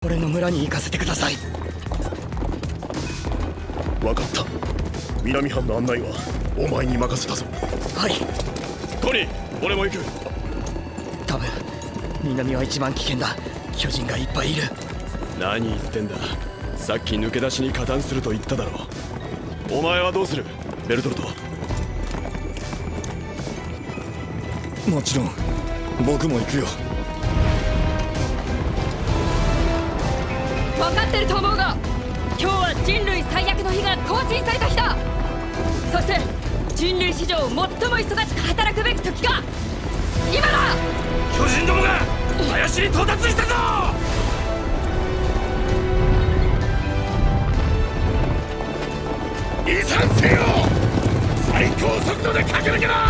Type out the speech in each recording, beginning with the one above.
俺の村に行かせてください。 分かった。南藩の案内はお前に任せたぞ。 はい。 トニー、俺も行く。 多分南は一番危険だ。巨人がいっぱいいる。 何言ってんだ。さっき抜け出しに加担すると言っただろう。お前はどうする、ベルトルト。 もちろん僕も行くよ。 分かってると思うが、今日は人類最悪の日が更新された日だ。そして人類史上最も忙しく働くべき時が今だ。 巨人どもが林に到達したぞ。遺産せよ。最高速度で駆け抜けろ。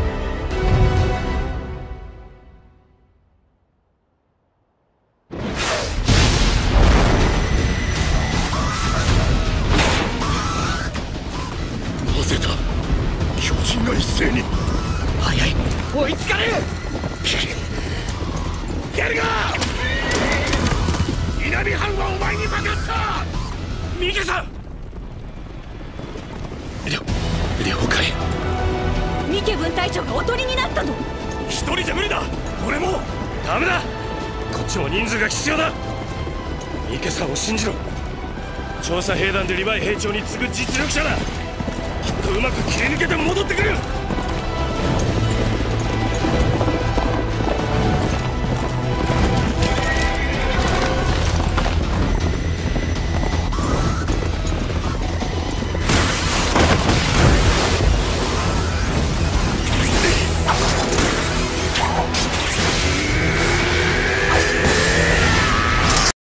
なぜだ、巨人が一斉に。 早い、追いつかれる。 やるが南藩はお前に任せた。ミケさん。了解。 ミケ分隊長がおとりになったの？ 一人じゃ無理だ。俺もダメだ。こっちも人数が必要だ。ミケさんを信じろ。調査兵団でリヴァイ兵長に次ぐ実力者だ。きっとうまく切り抜けて戻ってくる。